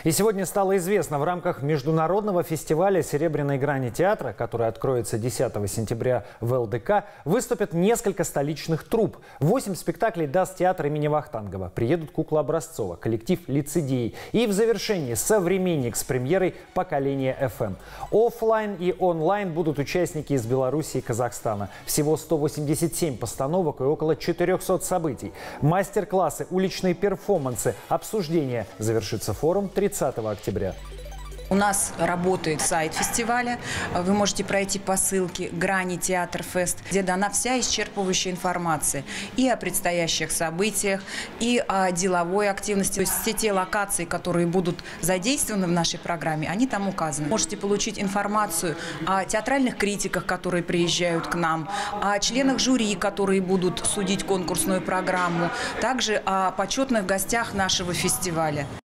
И сегодня стало известно, в рамках международного фестиваля «Серебряной грани театра», который откроется 10 сентября в ЛДК, выступят несколько столичных труп. 8 спектаклей даст театр имени Вахтангова. Приедут «Кукла Образцова», коллектив «Лицедеи». И в завершении «Современник» с премьерой «Поколение ФМ». Оффлайн и онлайн будут участники из Беларуси и Казахстана. Всего 187 постановок и около 400 событий. Мастер-классы, уличные перформансы, обсуждения. Завершится форум 30 октября. У нас работает сайт фестиваля. Вы можете пройти по ссылке «Грани Театр Фест», где дана вся исчерпывающая информация и о предстоящих событиях, и о деловой активности. То есть все те локации, которые будут задействованы в нашей программе, они там указаны. Можете получить информацию о театральных критиках, которые приезжают к нам, о членах жюри, которые будут судить конкурсную программу, также о почетных гостях нашего фестиваля.